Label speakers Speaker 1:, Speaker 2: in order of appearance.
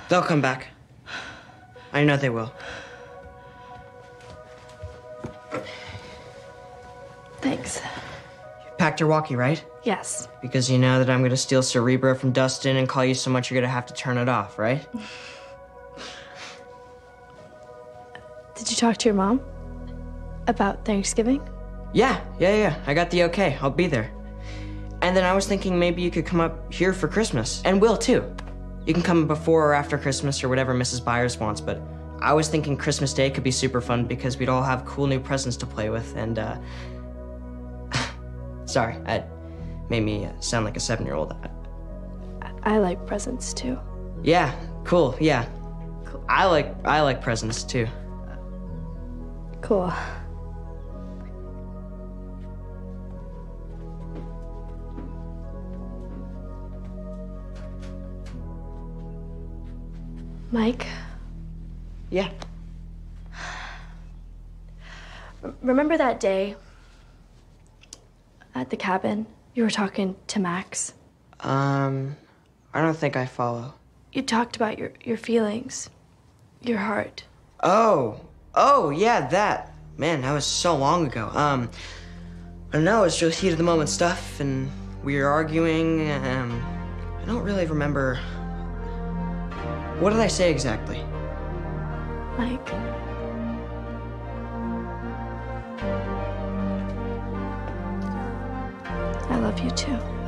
Speaker 1: They'll come back. I know they will.
Speaker 2: Thanks.
Speaker 1: You packed your walkie, right?
Speaker 2: Yes.
Speaker 1: Because you know that I'm gonna steal Cerebro from Dustin and call you so much you're gonna have to turn it off, right?
Speaker 2: Did you talk to your mom about Thanksgiving?
Speaker 1: Yeah. I got the okay. I'll be there. And then I was thinking maybe you could come up here for Christmas. And Will, too. You can come before or after Christmas or whatever Mrs. Byers wants, but I was thinking Christmas Day could be super fun because we'd all have cool new presents to play with, and, sorry, that made me sound like a 7-year-old.
Speaker 2: I like presents, too.
Speaker 1: Yeah, cool, yeah.
Speaker 2: Cool.
Speaker 1: I like presents, too.
Speaker 2: Cool. Mike?
Speaker 1: Yeah.
Speaker 2: Remember that day at the cabin? You were talking to Max?
Speaker 1: I don't think I follow.
Speaker 2: You talked about your feelings, your heart.
Speaker 1: Oh, yeah, that. Man, that was so long ago. I don't know, it was just heat of the moment stuff, and we were arguing, I don't really remember. What did I say exactly?
Speaker 2: Mike. I love you too.